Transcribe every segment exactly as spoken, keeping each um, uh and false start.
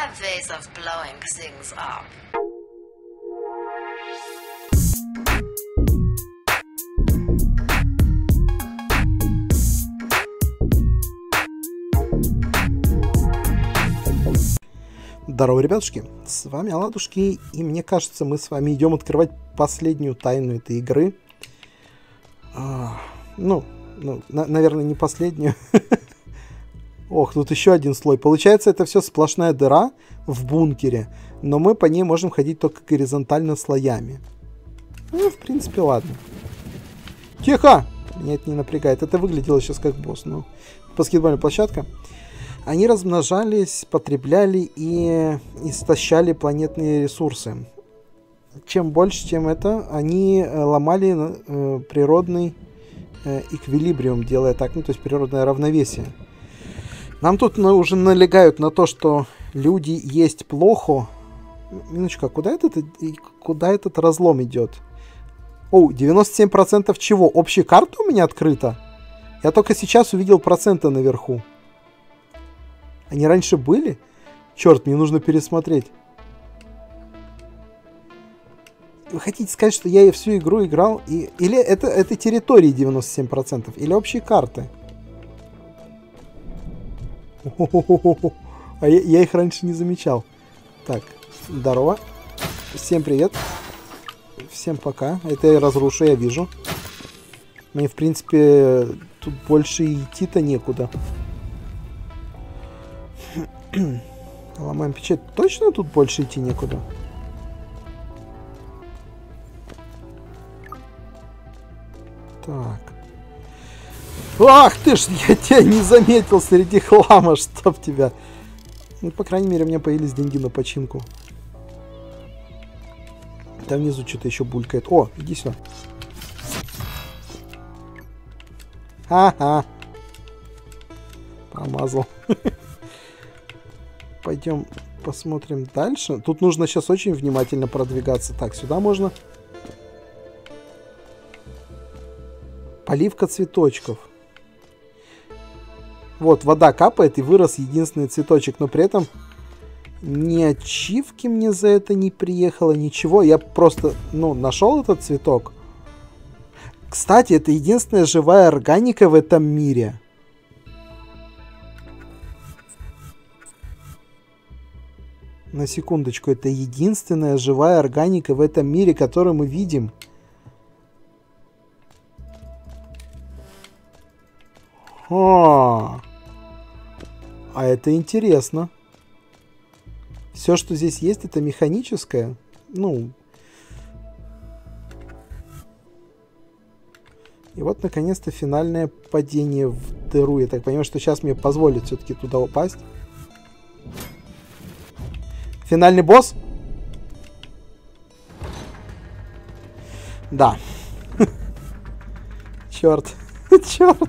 have ways of blowing things up. Здорово, ребятушки, с вами Оладушки, и мне кажется, мы с вами идем открывать последнюю тайну этой игры. А, ну, ну на, наверное, не последнюю. Ох, тут еще один слой. Получается, это все сплошная дыра в бункере, но мы по ней можем ходить только горизонтально слоями. Ну, в принципе, ладно. Тихо! Меня это не напрягает. Это выглядело сейчас как босс. Ну, баскетбольная площадка. Они размножались, потребляли и истощали планетные ресурсы. Чем больше, чем это, они ломали э, природный э, эквилибриум, делая так, ну, то есть природное равновесие. Нам тут на, уже налегают на то, что люди есть плохо. Минуточку, а куда этот, куда этот разлом идет? О, девяносто семь процентов чего? Общая карта у меня открыта? Я только сейчас увидел проценты наверху. Они раньше были? Черт, мне нужно пересмотреть. Вы хотите сказать, что я всю игру играл? И... Или это, это территории девяносто семь процентов? Или общие карты? А я, я их раньше не замечал. Так, здорово. Всем привет. Всем пока. Это я разрушу, я вижу. Мне, в принципе, тут больше идти-то некуда. Ломаем печать. Точно тут больше идти некуда? Так. Ах ты ж, я тебя не заметил среди хлама, чтоб тебя. Ну, по крайней мере, у меня появились деньги на починку. Там внизу что-то еще булькает. О, иди сюда. Ха-ха. Промазал. Пойдем посмотрим дальше. Тут нужно сейчас очень внимательно продвигаться. Так, сюда можно. Поливка цветочков. Вот, вода капает, и вырос единственный цветочек. Но при этом ни ачивки мне за это не приехало, ничего. Я просто, ну, нашел этот цветок. Кстати, это единственная живая органика в этом мире. На секундочку, это единственная живая органика в этом мире, которую мы видим. О, а это интересно. Все, что здесь есть, это механическое. Ну. И вот, наконец-то, финальное падение в дыру. Я так понимаю, что сейчас мне позволит все-таки туда упасть. Финальный босс? Да. Черт. Черт.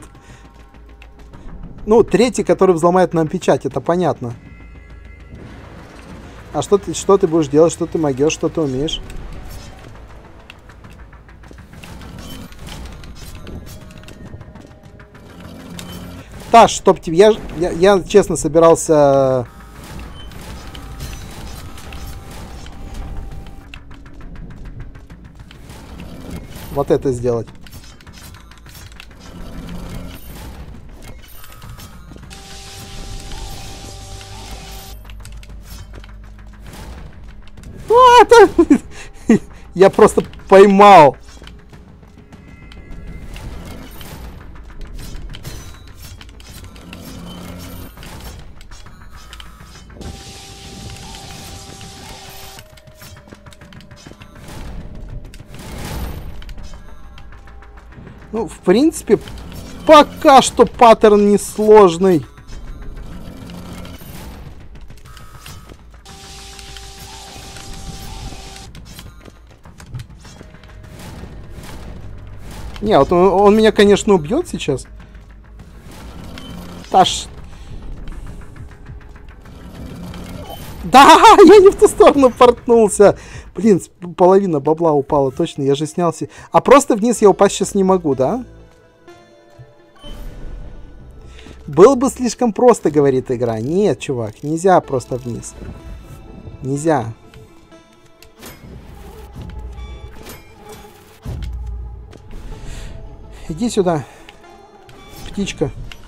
Ну, третий, который взломает нам печать, это понятно. А что ты, что ты будешь делать? Что ты могешь? Что ты умеешь? Да, чтоб тебе... Я, я, я честно собирался... Вот это сделать. Я просто поймал. Ну, в принципе, пока что паттерн несложный. Не, вот он, он меня, конечно, убьет сейчас. Таш. Да, я не в ту сторону портнулся. Блин, половина бабла упала, точно, я же снялся. А просто вниз я упасть сейчас не могу, да? Было бы слишком просто, говорит игра. Нет, чувак, нельзя просто вниз. Нельзя. Иди сюда, птичка.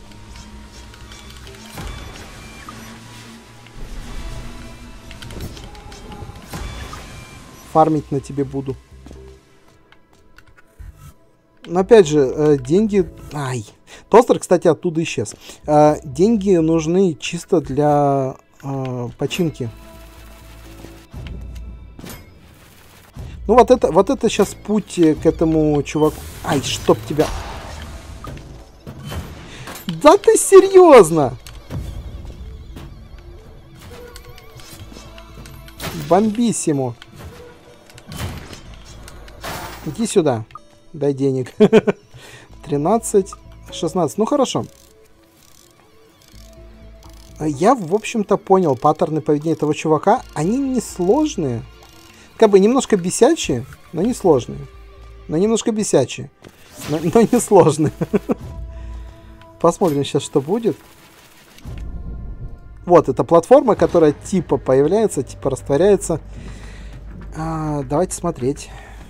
Фармить на тебе буду. Но опять же, э, деньги... Ай. Тостер, кстати, оттуда исчез. Э, деньги нужны чисто для э, починки. Ну вот это, вот это сейчас путь к этому чуваку. Ай, чтоб тебя... Да ты серьезно? Бомбиссимо. Иди сюда. Дай денег. тринадцать, шестнадцать. Ну хорошо. Я, в общем-то, понял паттерны поведения этого чувака. Они несложные. Как бы немножко бесячие, но не сложные. Но немножко бесячие, но, но не сложные. Посмотрим сейчас, что будет. Вот, это платформа, которая типа появляется, типа растворяется. А, давайте смотреть.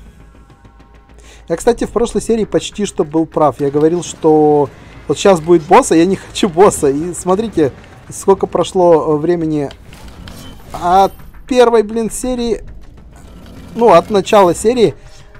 Я, кстати, в прошлой серии почти что был прав. Я говорил, что вот сейчас будет босс, а я не хочу босса. И смотрите, сколько прошло времени от первой, блин, серии. Ну, от начала серии.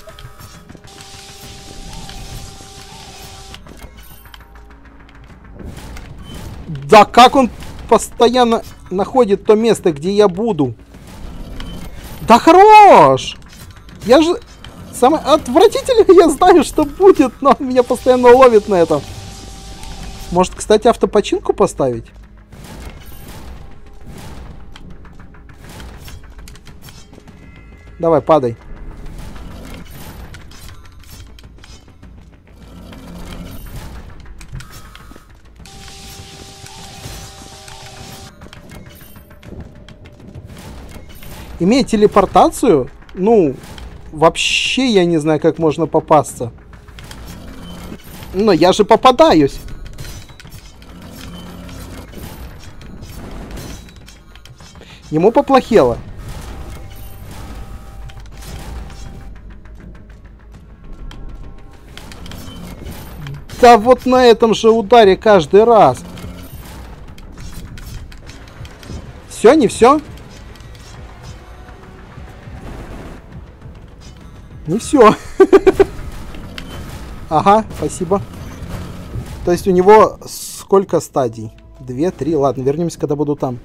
Да как он постоянно находит то место, где я буду? Да хорош! Я же... Самое отвратительное, я знаю, что будет, но он меня постоянно ловит на этом. Может, кстати, автопочинку поставить? Давай, падай. Имея телепортацию, ну... Вообще я не знаю, как можно попасться. Но я же попадаюсь. Ему поплохело. Да вот на этом же ударе каждый раз. Все, не все? Не все. Ага, спасибо. То есть у него сколько стадий? Две, три. Ладно, вернемся, когда буду там.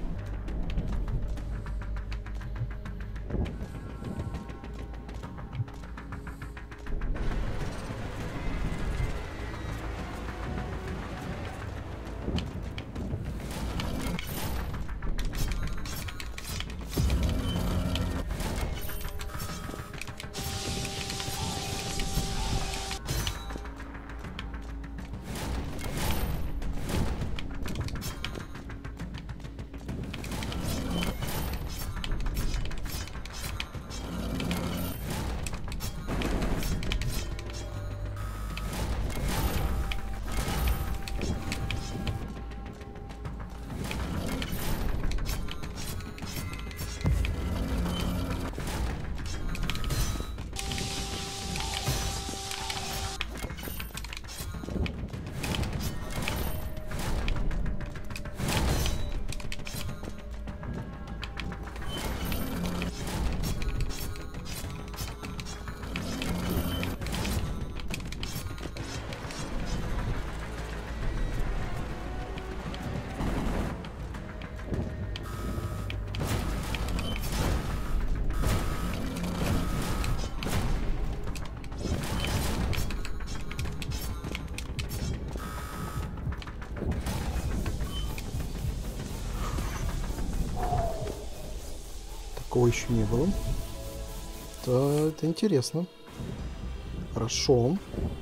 Такого еще не было. Да, это интересно. Хорошо.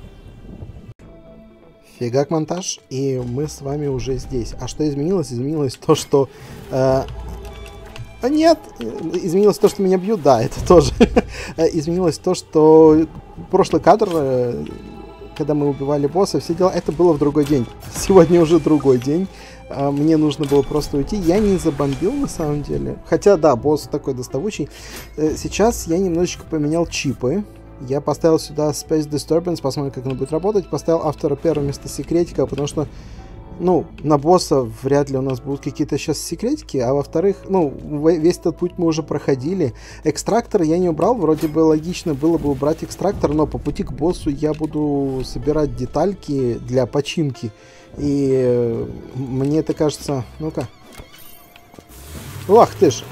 Фигак монтаж, и мы с вами уже здесь. А что изменилось? Изменилось то, что... Э, а нет! Изменилось то, что меня бьют. Да, это тоже. Изменилось то, что прошлый кадр... Э, когда мы убивали босса, все дела, это было в другой день. Сегодня уже другой день. Мне нужно было просто уйти. Я не забомбил на самом деле. Хотя, да, босс такой доставучий. Сейчас я немножечко поменял чипы. Я поставил сюда Space Disturbance, посмотрим, как он будет работать. Поставил After Repair вместо секретика, потому что, ну, на босса вряд ли у нас будут какие-то сейчас секретики. А во-вторых, ну, весь этот путь мы уже проходили. Экстрактор я не убрал. Вроде бы логично было бы убрать экстрактор, но по пути к боссу я буду собирать детальки для починки. И мне это кажется... Ну-ка. Ах ты ж!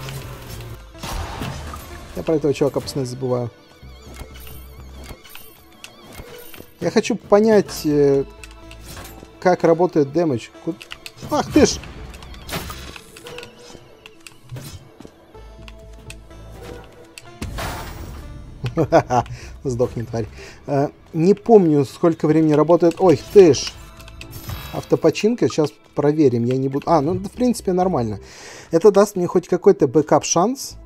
Я про этого чувака постоянно забываю. Я хочу понять, как работает дэмэдж. Ах ты ж! Сдохни, тварь. Не помню, сколько времени работает... Ой, ты ж! Автопочинка, сейчас проверим, я не буду... А, ну, в принципе, нормально. Это даст мне хоть какой-то бэкап-шанс.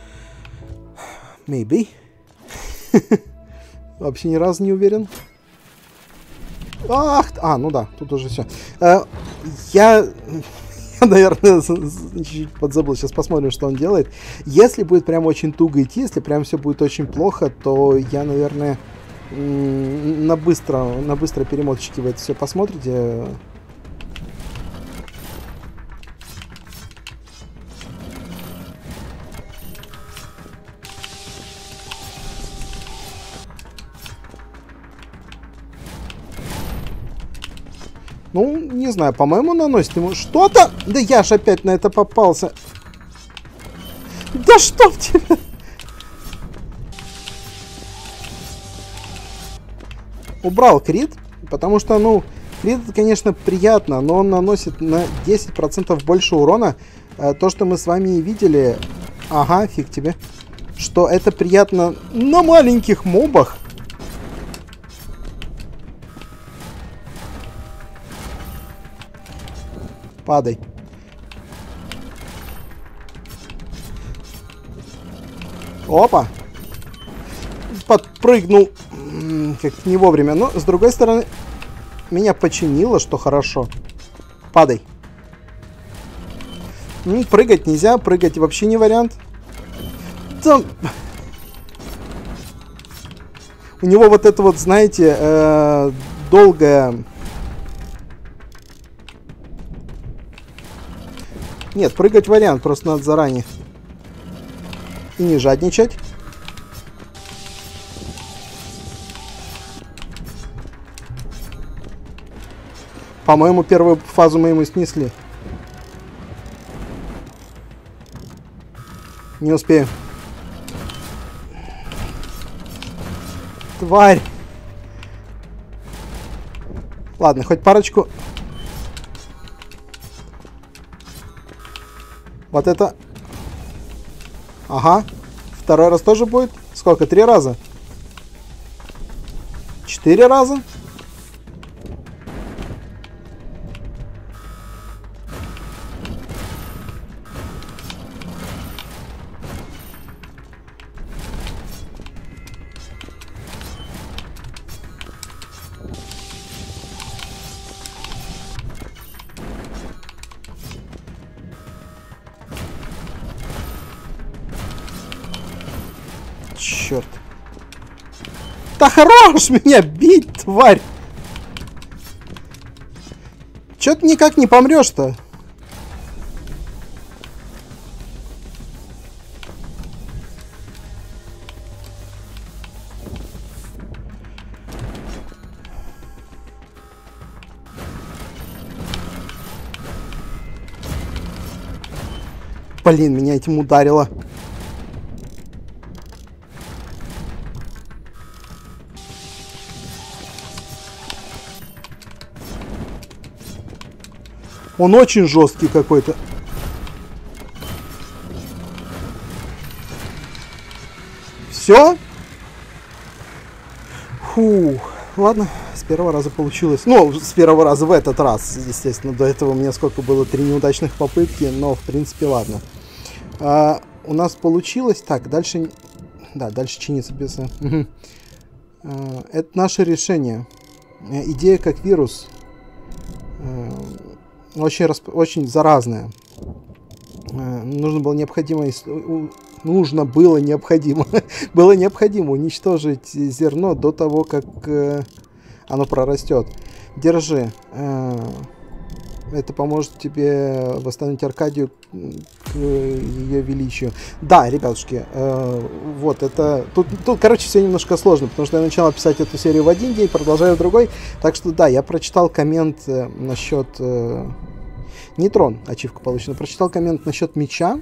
Maybe. Вообще ни разу не уверен. Ах! А, ну да, тут уже все. Я, я, наверное, чуть-чуть подзабыл. Сейчас посмотрим, что он делает. Если будет прям очень туго идти, если прям все будет очень плохо, то я, наверное... На быстро, на быстрой перемоточке вы это все посмотрите. Ну, не знаю, по-моему, наносит ему что-то. Да я ж опять на это попался. Да что в тебя? Убрал крит, потому что, ну, крит, это, конечно, приятно, но он наносит на десять процентов больше урона. То, что мы с вами и видели, ага, фиг тебе, что это приятно на маленьких мобах. Падай. Опа. Подпрыгнул. Как-то не вовремя. Но, с другой стороны, меня починило, что хорошо. Падай. Ну, прыгать нельзя. Прыгать вообще не вариант. Да. У него вот это вот, знаете, э, долгое... Нет, прыгать вариант. Просто надо заранее. И не жадничать. По-моему, первую фазу мы ему снесли. Не успею. Тварь. Ладно, хоть парочку. Вот это. Ага. Второй раз тоже будет. Сколько? Три раза? Четыре раза? Черт. Да хорош меня бить, тварь! Чё ты никак не помрешь-то? Блин, меня этим ударило. Он очень жесткий какой-то. Все? Фу. Ладно, с первого раза получилось. Ну, с первого раза в этот раз, естественно. До этого у меня сколько было? Три неудачных попытки. Но, в принципе, ладно. А, у нас получилось. Так, дальше... Да, дальше чиниться без... А, это наше решение. идея как вирус. Э, очень, расп... очень заразная. Э, нужно было необходимо... Нужно было необходимо... было необходимо уничтожить зерно до того, как э, оно прорастет. Держи. Э, это поможет тебе восстановить Аркадию к ее величию. Да, ребятушки, э, вот это... Тут, тут, короче, все немножко сложно, потому что я начал писать эту серию в один день, продолжаю в другой. Так что, да, я прочитал коммент э, насчет... Э, не трон, ачивка получена. Прочитал коммент насчет меча.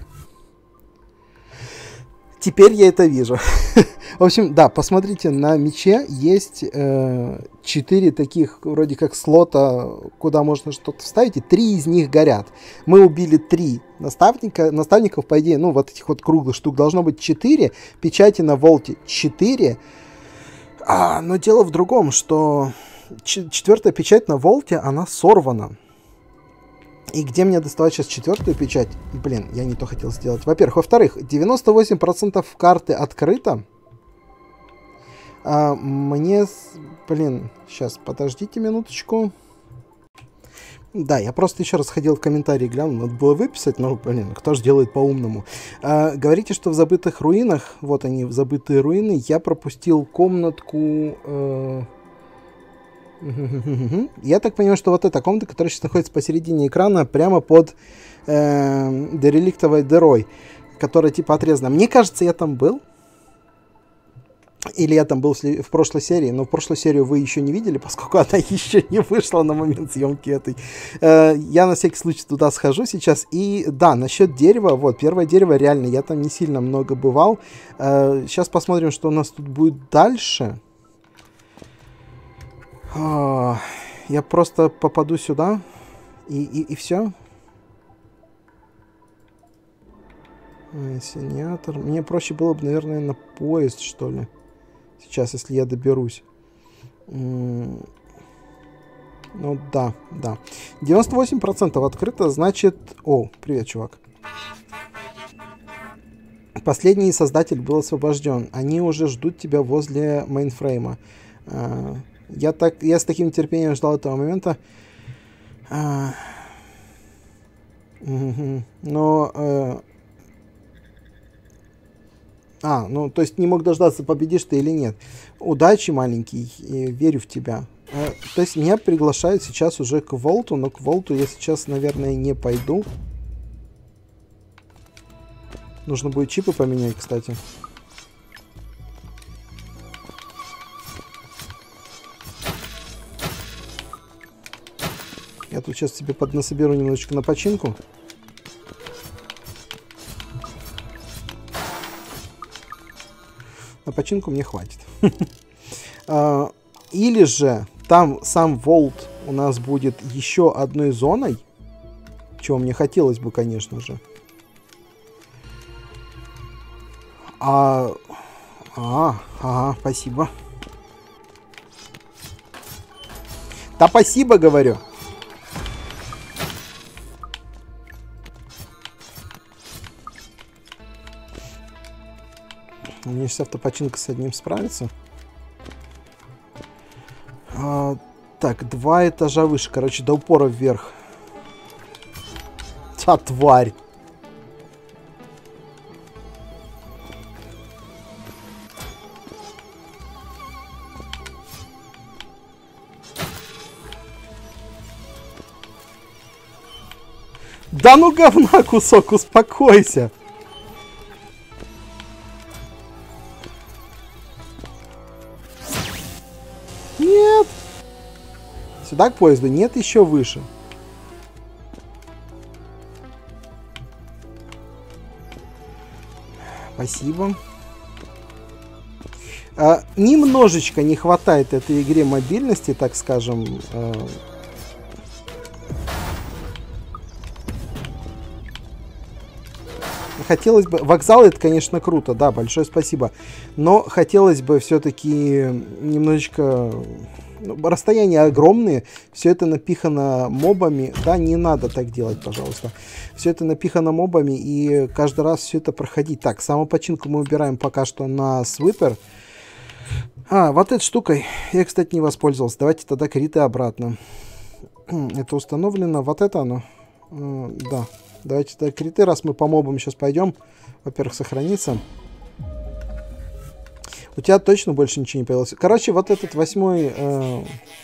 Теперь я это вижу. В общем, да, посмотрите, на мече есть э, четыре таких, вроде как, слота, куда можно что-то вставить, и три из них горят. Мы убили три наставника, наставников, по идее, ну, вот этих вот круглых штук должно быть четыре, печати на волте четыре. А, но дело в другом, что четвертая печать на волте, она сорвана. И где мне доставать сейчас четвертую печать? Блин, я не то хотел сделать. Во-первых. Во-вторых, девяносто восемь процентов карты открыто. А мне... Блин, сейчас, подождите минуточку. Да, я просто еще раз ходил в комментарии, глянул. Надо было выписать, но, блин, кто же делает по-умному. А, говорите, что в забытых руинах, вот они, в забытые руины, я пропустил комнатку... Э Я так понимаю, что вот эта комната, которая сейчас находится посередине экрана, прямо под э, дереликтовой дырой, которая типа отрезана. Мне кажется, я там был. Или я там был в прошлой серии, но в прошлую серию вы еще не видели, поскольку она еще не вышла на момент съемки этой. Э, я на всякий случай туда схожу сейчас. И да, насчет дерева, вот, первое дерево реально, я там не сильно много бывал. Э, сейчас посмотрим, что у нас тут будет дальше. Я просто попаду сюда, и, и, и все. Инсинератор. Мне проще было бы, наверное, на поезд, что ли. Сейчас, если я доберусь. Ну, да, да. девяносто восемь процентов открыто, значит... О, привет, чувак. Последний создатель был освобожден. Они уже ждут тебя возле мейнфрейма. Я, так, я с таким терпением ждал этого момента. А, угу. Но... Э, а, ну, то есть не мог дождаться, победишь ты или нет. Удачи, маленький, верю в тебя. Э, то есть меня приглашают сейчас уже к Волту, но к Волту я сейчас, наверное, не пойду. Нужно будет чипы поменять, кстати. Я тут сейчас себе поднасоберу немножечко на починку. На починку мне хватит. Или же там сам Волт у нас будет еще одной зоной. Чего мне хотелось бы, конечно же. А, а, ага, спасибо. Да спасибо, говорю. У меня сейчас автопочинка с одним справится. А, так, два этажа выше. Короче, до упора вверх. Та тварь. Да ну говна кусок, успокойся. Нет. Сюда к поезду. Нет, еще выше. Спасибо. А, немножечко не хватает этой игре мобильности, так скажем. А... Хотелось бы... Вокзал это, конечно, круто, да, большое спасибо. Но хотелось бы все-таки немножечко... Ну, расстояния огромные, все это напихано мобами. Да, не надо так делать, пожалуйста. Все это напихано мобами, и каждый раз все это проходить. Так, самопочинку мы убираем пока что на свипер. А, вот этой штукой я, кстати, не воспользовался. Давайте тогда криты обратно. Это установлено. Вот это оно. Да. Давайте тогда криты, раз мы по мобам сейчас пойдем. Во-первых, сохранится. У тебя точно больше ничего не появилось. Короче, вот этот восьмой... Э,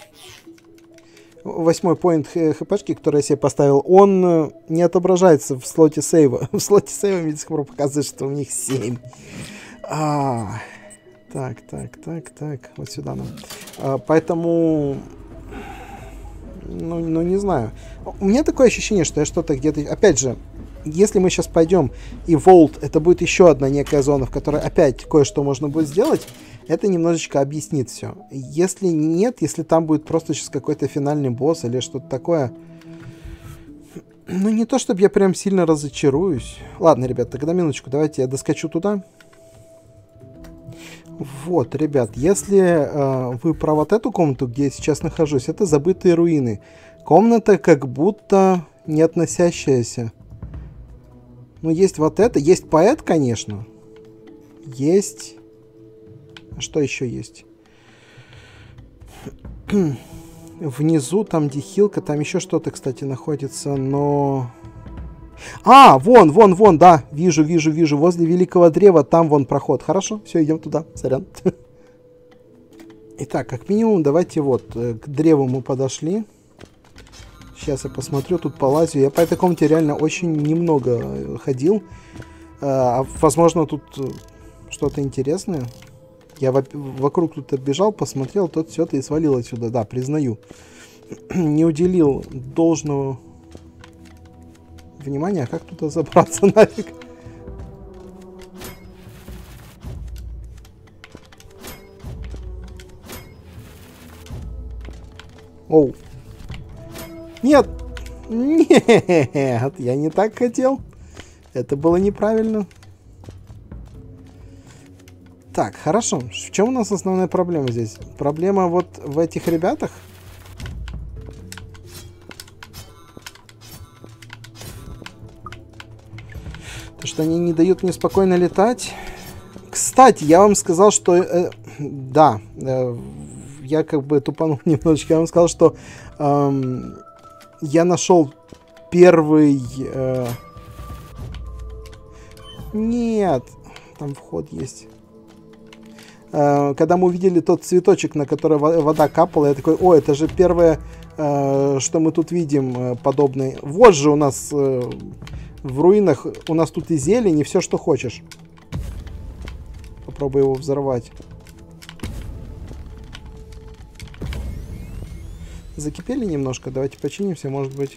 восьмой поинт хпшки, который я себе поставил, он не отображается в слоте сейва. В слоте сейва мне до сих пор показывает, что у них семь. А, так, так, так, так. Вот сюда нам. А, поэтому... Ну, ну, не знаю. У меня такое ощущение, что я что-то где-то... Опять же, если мы сейчас пойдем и Vault, это будет еще одна некая зона, в которой опять кое-что можно будет сделать, это немножечко объяснит все. Если нет, если там будет просто сейчас какой-то финальный босс или что-то такое... Ну, не то, чтобы я прям сильно разочаруюсь. Ладно, ребят, тогда минуточку, давайте я доскочу туда. Вот, ребят, если э, вы про вот эту комнату, где я сейчас нахожусь, это забытые руины. Комната как будто не относящаяся. Ну, есть вот это. Есть поэт, конечно. Есть... А что еще есть? Внизу там дихилка, там еще что-то, кстати, находится, но... А, вон, вон, вон, да, вижу, вижу, вижу, возле великого древа, там вон проход. Хорошо, все, идем туда, сорян. Итак, как минимум, давайте вот, к древу мы подошли. Сейчас я посмотрю, тут полазю. Я по этой комнате реально очень немного ходил. А, возможно, тут что-то интересное. Я вокруг тут оббежал, посмотрел, тут все-то и свалил отсюда. Да, признаю. Не уделил должного внимания. А как туда забраться нафиг? Оу. Нет! Нет! Я не так хотел. Это было неправильно. Так, хорошо. В чем у нас основная проблема здесь? Проблема вот в этих ребятах? То, что они не дают мне спокойно летать. Кстати, я вам сказал, что... Э, да, э, я как бы тупанул немножечко. Я вам сказал, что э, я нашел первый... Э, нет, там вход есть. Когда мы увидели тот цветочек, на который вода капала, я такой, о, это же первое, что мы тут видим подобное. Вот же у нас в руинах, у нас тут и зелень, и все, что хочешь. Попробую его взорвать. Закипели немножко, давайте починимся, может быть.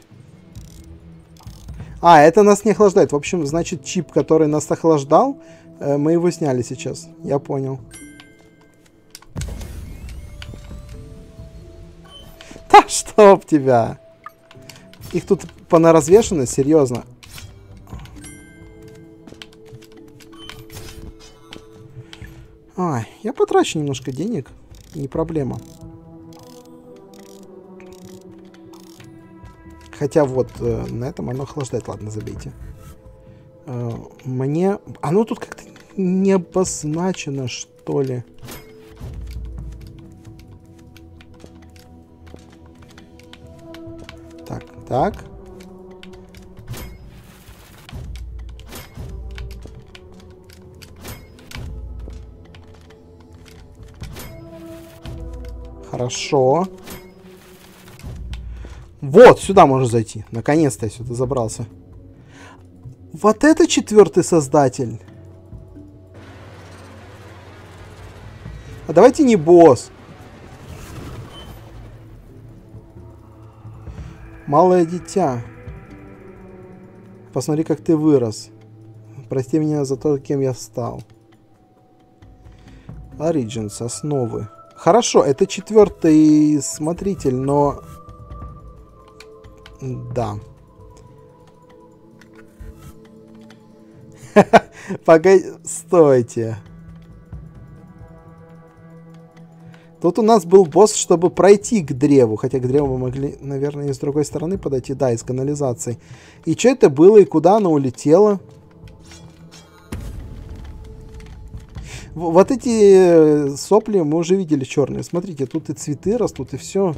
А, это нас не охлаждает. В общем, значит, чип, который нас охлаждал, мы его сняли сейчас. Я понял. Да чтоб тебя! Их тут понаразвешено, серьезно. Ай, я потрачу немножко денег, не проблема. Хотя вот э, на этом оно охлаждает. Ладно, забейте. Э, мне... Оно тут как-то не обозначено, что ли. Так, так. Хорошо. Вот, сюда можно зайти. Наконец-то я сюда забрался. Вот это четвертый создатель. А давайте не босс. Малое дитя. Посмотри, как ты вырос. Прости меня за то, кем я стал. Origins, основы. Хорошо, это четвертый смотритель, но... Да. Погоди, стойте. Тут у нас был босс, чтобы пройти к древу. Хотя к древу мы могли, наверное, и с другой стороны подойти. Да, из канализации. И что это было, и куда оно улетело? Вот эти сопли мы уже видели черные. Смотрите, тут и цветы растут, и все.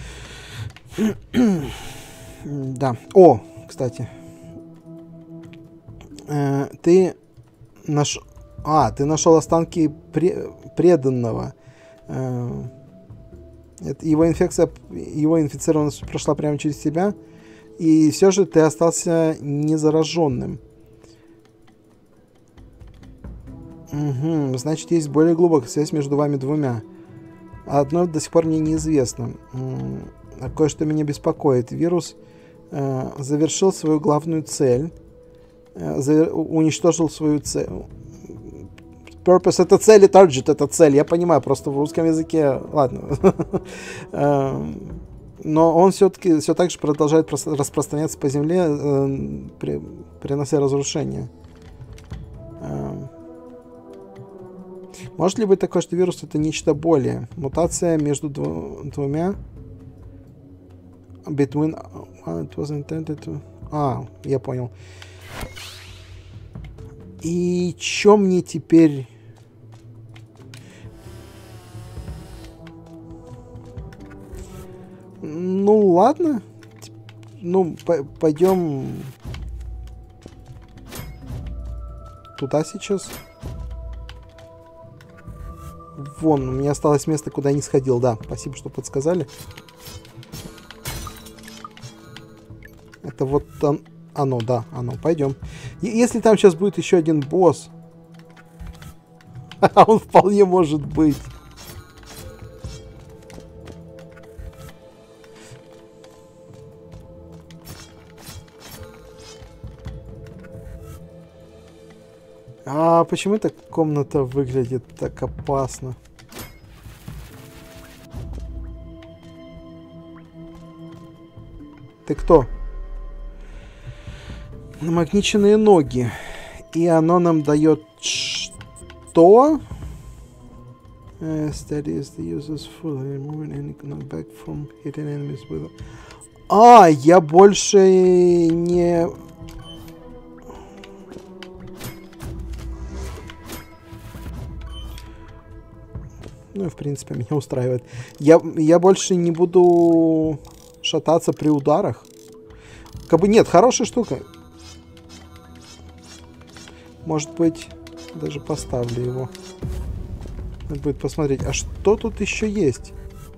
Да. О, кстати. Э, ты наш... А, ты нашел останки пре... преданного. Э, это его инфекция, его инфицированность прошла прямо через тебя. И все же ты остался незараженным. Угу, значит, есть более глубокая связь между вами двумя. Одно до сих пор мне неизвестно. А кое-что меня беспокоит. Вирус э, завершил свою главную цель. Э, завер... Уничтожил свою цель. Purpose — это цель, и target — это цель. Я понимаю, просто в русском языке... Ладно. Но он все-таки все так же продолжает распространяться по земле, э, при, принося разрушение. Э, может ли быть такое, что вирус — это нечто более? Мутация между дву, двумя... Between... It was intended to... А, я понял. И чё мне теперь... Ну, ладно. Ну, пойдем туда сейчас. Вон, у меня осталось место, куда я не сходил. Да, спасибо, что подсказали. Это вот он, оно, да, оно. Пойдем. И если там сейчас будет еще один босс, он вполне может быть. А почему эта комната выглядит так опасно? Ты кто? Намагниченные ноги. И оно нам дает что? А, я больше не... Ну, в принципе, меня устраивает. Я, я больше не буду шататься при ударах. Как бы нет, хорошая штука. Может быть, даже поставлю его. Надо будет посмотреть. А что тут еще есть?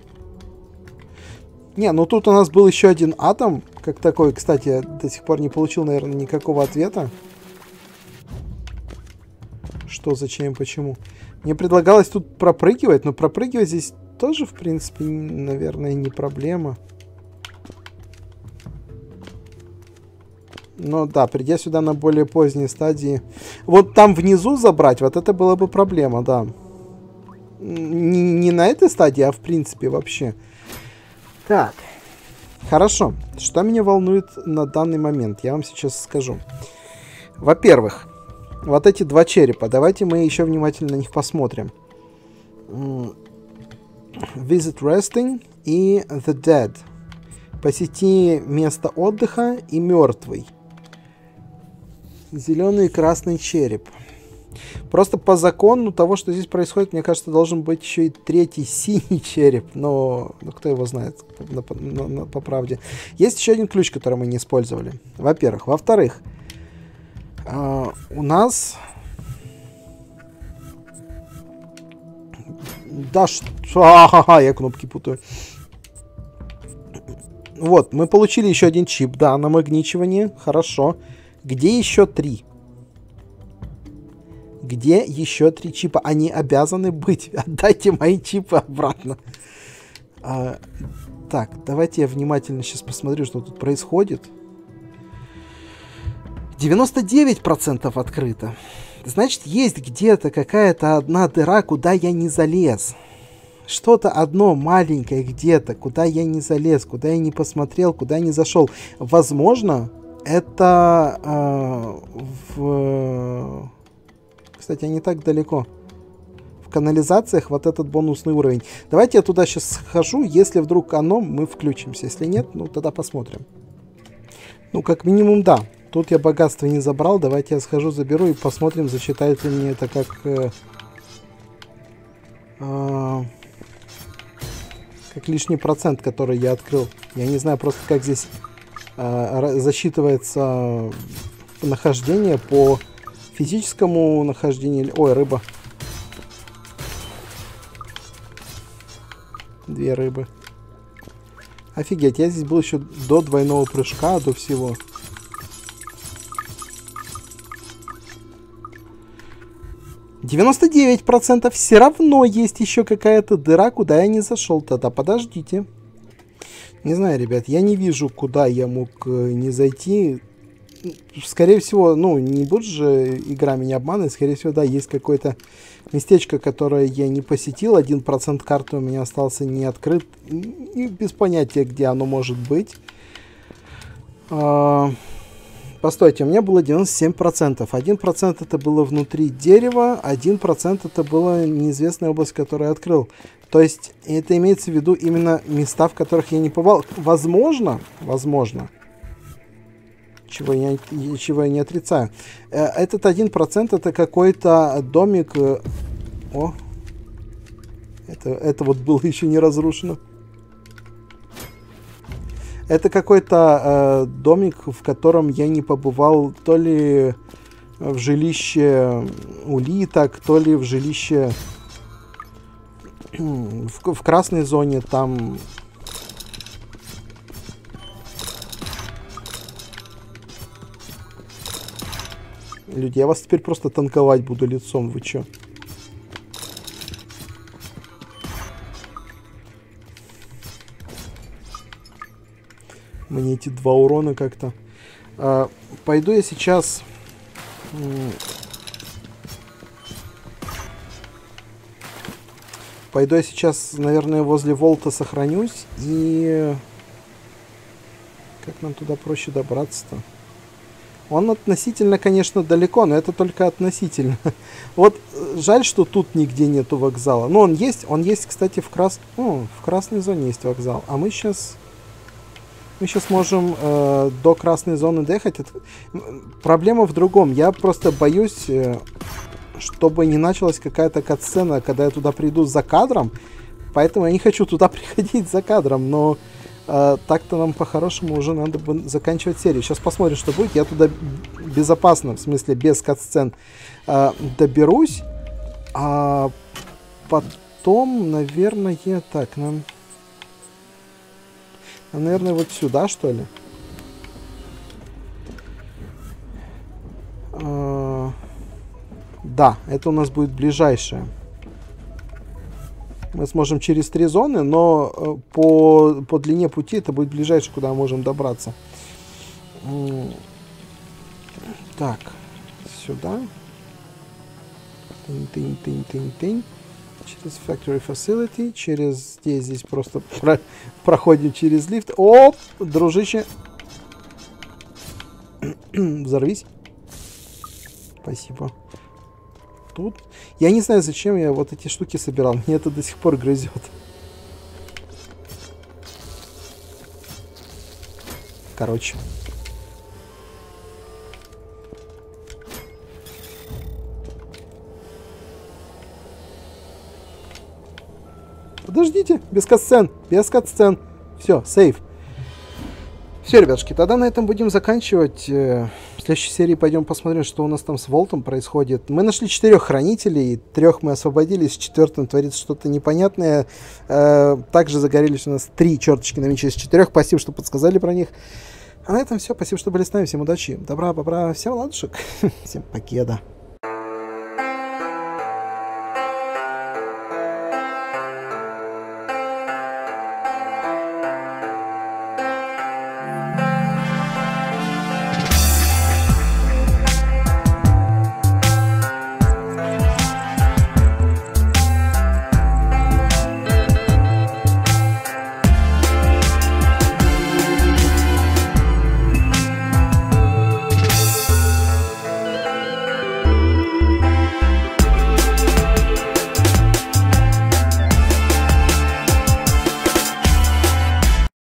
Не, ну тут у нас был еще один атом. Как такой, кстати, я до сих пор не получил, наверное, никакого ответа. Что, зачем, почему? Мне предлагалось тут пропрыгивать, но пропрыгивать здесь тоже, в принципе, наверное, не проблема. Но да, придя сюда на более поздние стадии... Вот там внизу забрать, вот это была бы проблема, да. Не, не на этой стадии, а в принципе вообще. Так. Хорошо. Что меня волнует на данный момент? Я вам сейчас скажу. Во-первых... Вот эти два черепа. Давайте мы еще внимательно на них посмотрим. Visit Resting и The Dead. Посети место отдыха и мертвый. Зеленый и красный череп. Просто по закону того, что здесь происходит, мне кажется, должен быть еще и третий синий череп. Но ну, кто его знает, на, на, на, по правде. Есть еще один ключ, который мы не использовали. Во-первых. Во-вторых. Uh, у нас... Да, что... А-ха-ха, я кнопки путаю. Вот, мы получили еще один чип, да, намагничивание. Хорошо. Где еще три? Где еще три чипа? Они обязаны быть. Отдайте мои чипы обратно. Uh, так, давайте я внимательно сейчас посмотрю, что тут происходит. девяносто девять процентов открыто. Значит, есть где-то какая-то одна дыра, куда я не залез. Что-то одно маленькое где-то, куда я не залез, куда я не посмотрел, куда не зашел. Возможно, это э, в... Кстати, не так далеко. В канализациях вот этот бонусный уровень. Давайте я туда сейчас схожу. Если вдруг оно, мы включимся. Если нет, ну тогда посмотрим. Ну, как минимум, да. Тут я богатство не забрал. Давайте я схожу, заберу и посмотрим, зачитает ли мне это как... Э, А, как лишний процент, который я открыл. Я не знаю просто, как здесь а, засчитывается нахождение по физическому нахождению. Ой, рыба. Две рыбы. Офигеть, я здесь был еще до двойного прыжка, до всего. девяносто девять процентов все равно есть еще какая-то дыра, куда я не зашел. Тогда подождите. Не знаю, ребят, я не вижу, куда я мог э, не зайти. Скорее всего, ну, не будет же игра меня обманывать. Скорее всего, да, есть какое-то местечко, которое я не посетил. один процент карты у меня остался не открыт. И без понятия, где оно может быть. А, постойте, у меня было девяносто семь процентов. один процент это было внутри дерева, один процент это была неизвестная область, которую я открыл. То есть это имеется в виду именно места, в которых я не побывал. Возможно, возможно, чего я, чего я не отрицаю. Этот один процент это какой-то домик. О, это, это вот было еще не разрушено. Это какой-то э, домик, в котором я не побывал то ли в жилище улиток, то ли в жилище в, в красной зоне. Там люди, я вас теперь просто танковать буду лицом, вы чё? Мне эти два урона как-то. А, пойду я сейчас... Пойду я сейчас, наверное, возле Волта сохранюсь. И... Как нам туда проще добраться-то? Он относительно, конечно, далеко, но это только относительно. Вот жаль, что тут нигде нету вокзала. Но он есть, он есть, кстати, в, крас... О, в красной зоне есть вокзал. А мы сейчас... Мы сейчас можем э, до красной зоны доехать. Это... Проблема в другом. Я просто боюсь, э, чтобы не началась какая-то катсцена, когда я туда приду за кадром. Поэтому я не хочу туда приходить за кадром. Но э, так-то нам по-хорошему уже надо бы заканчивать серию. Сейчас посмотрим, что будет. Я туда безопасно, в смысле без катсцен, э, доберусь. А потом, наверное, так, нам... А, наверное, вот сюда, что ли? А, да, это у нас будет ближайшее. Мы сможем через три зоны, но по, по длине пути это будет ближайшее, куда мы можем добраться. Так, сюда. Тынь-тынь-тынь-тынь-тынь. Через Factory Facility, через здесь, здесь просто про проходим через лифт. Оп, дружище. Взорвись. Спасибо. Тут. Я не знаю, зачем я вот эти штуки собирал. Мне это до сих пор грызет. Короче. Подождите, без катсцен, без катсцен. Все, сейв. Все, ребятушки, тогда на этом будем заканчивать. В следующей серии пойдем посмотрим, что у нас там с Волтом происходит. Мы нашли четырех хранителей, трех мы освободили, с четвертым творится что-то непонятное. Также загорелись у нас три черточки на мече из четырех. Спасибо, что подсказали про них. А на этом все. Спасибо, что были с нами. Всем удачи, добра, бобра, всем ладушек. Всем покеда.